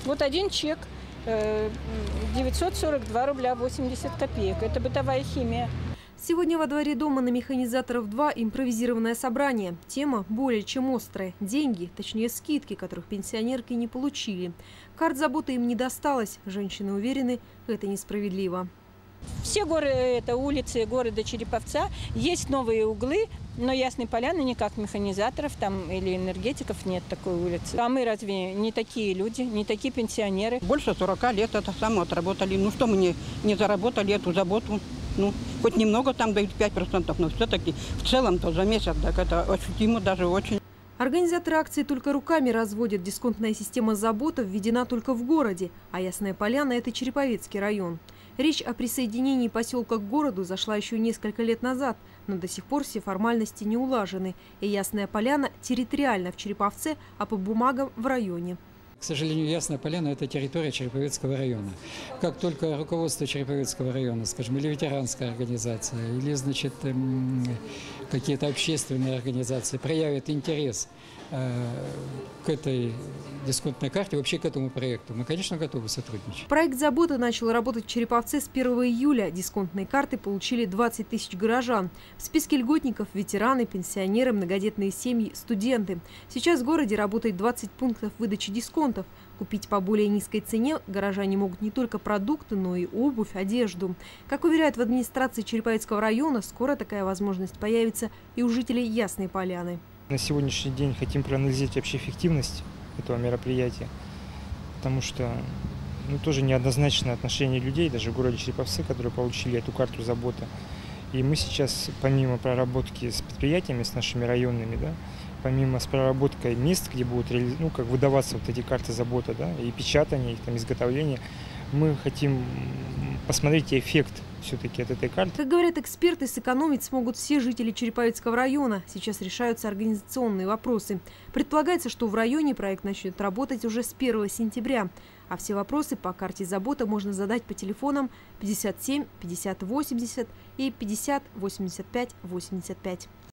Вот один чек 942 рубля 80 копеек. Это бытовая химия. Сегодня во дворе дома на Механизаторов 2 импровизированное собрание. Тема более чем острая. Деньги, точнее скидки, которых пенсионерки не получили. Карт заботы им не досталось. Женщины уверены, это несправедливо. Все улицы города Череповца, есть новые углы, но Ясной Поляны никак механизаторов там или энергетиков нет такой улицы. А мы разве не такие люди, не такие пенсионеры? Больше 40 лет это самое отработали. Ну что мы не заработали эту заботу? Ну, хоть немного там дают 5%, но все-таки в целом-то за месяц так это ощутимо даже очень. Организаторы акции только руками разводят. Дисконтная система забота введена только в городе, а Ясная Поляна – это Череповецкий район. Речь о присоединении поселка к городу зашла еще несколько лет назад, но до сих пор все формальности не улажены. И Ясная Поляна территориально в Череповце, а по бумагам в районе. К сожалению, Ясная Поляна – это территория Череповецкого района. Как только руководство Череповецкого района, скажем, или ветеранская организация, или, значит, какие-то общественные организации проявят интерес к этой дисконтной карте, вообще к этому проекту, мы, конечно, готовы сотрудничать. Проект «Забота» начал работать в Череповце с 1 июля. Дисконтные карты получили 20 тысяч горожан. В списке льготников – ветераны, пенсионеры, многодетные семьи, студенты. Сейчас в городе работает 20 пунктов выдачи дисконтов. Купить по более низкой цене горожане могут не только продукты, но и обувь, одежду. Как уверяют в администрации Череповецкого района, скоро такая возможность появится и у жителей Ясной Поляны. На сегодняшний день хотим проанализировать вообще эффективность этого мероприятия, потому что тоже неоднозначное отношение людей, даже в городе Череповце, которые получили эту карту заботы. И мы сейчас, помимо проработки с предприятиями, с нашими районными, помимо с проработкой мест, где будут выдаваться вот эти карты заботы, и печатание, их там изготовление, мы хотим посмотреть эффект все-таки от этой карты. Как говорят эксперты, сэкономить смогут все жители Череповецкого района. Сейчас решаются организационные вопросы. Предполагается, что в районе проект начнет работать уже с 1 сентября. А все вопросы по карте забота можно задать по телефонам 57 50 80 и 50 85 85.